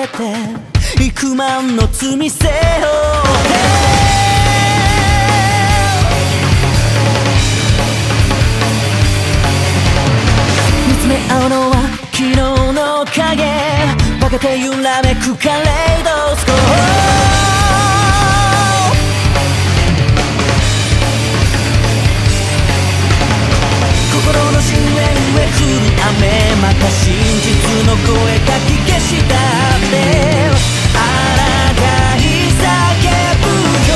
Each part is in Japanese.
れて幾万の罪背負って見つめ合うのは昨日の影化けて揺らめくカレイドスコープ心の深淵へ降る雨また真実の声かき消したって抗い叫ぶよ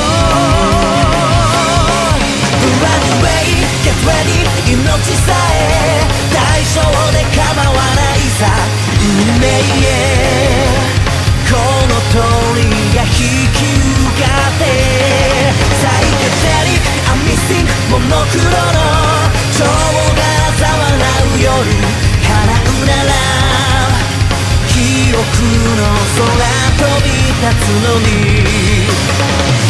Run away, get ready 命さえ対象で構わないさ運命へこの鳥が引き受かってPsychedelic I'm missing モノクロの蝶がざわらう夜叶うなら記憶の空飛び立つのに